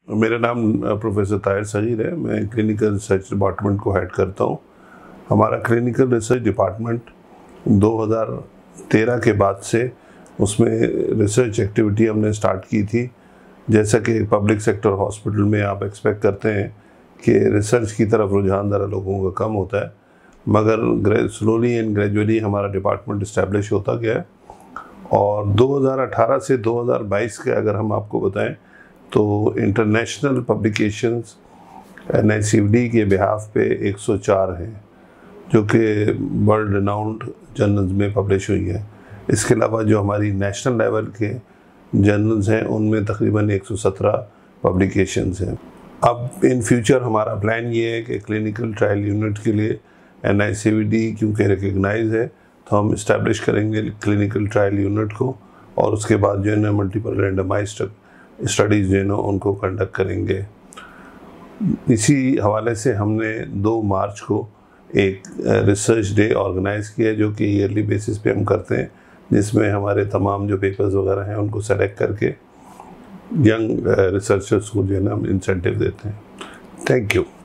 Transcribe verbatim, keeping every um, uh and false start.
मेरा नाम प्रोफेसर ताहिर सगीर है। मैं क्लिनिकल रिसर्च डिपार्टमेंट को हेड करता हूँ। हमारा क्लिनिकल रिसर्च डिपार्टमेंट दो हज़ार तेरह के बाद से उसमें रिसर्च एक्टिविटी हमने स्टार्ट की थी। जैसा कि पब्लिक सेक्टर हॉस्पिटल में आप एक्सपेक्ट करते हैं कि रिसर्च की तरफ रुझान ज़रा लोगों का कम होता है, मगर स्लोली एंड ग्रेजुअली हमारा डिपार्टमेंट इस्टेब्लिश होता गया है। और दो हज़ार अठारह से दो हज़ार बाईस के अगर हम आपको बताएं तो international publications N I C V D के बिहाफ पे एक सौ चार हैं जो कि वर्ल्ड रिनाउंड जर्नल्स में पब्लिश हुई है। इसके अलावा जो हमारी नेशनल लेवल के जर्नल्स हैं उनमें तकरीबन एक सौ सत्रह पब्लिकेशंस हैं। अब इन फ्यूचर हमारा प्लान ये है कि क्लिनिकल ट्रायल यूनिट के लिए N I C V D क्योंकि रिकग्नाइज है तो हम इस्टेब्लिश करेंगे क्लिनिकल ट्रायल यूनिट को, और उसके बाद जो है ना मल्टीपल रैंडमाइज्ड स्टडीज़ जो है ना उनको कंडक्ट करेंगे। इसी हवाले से हमने दो मार्च को एक रिसर्च डे ऑर्गेनाइज़ किया जो कि ईयरली बेसिस पे हम करते हैं, जिसमें हमारे तमाम जो पेपर्स वगैरह हैं उनको सेलेक्ट करके यंग रिसर्चर्स को जो है ना हम इंसेंटिव देते हैं। Thank you.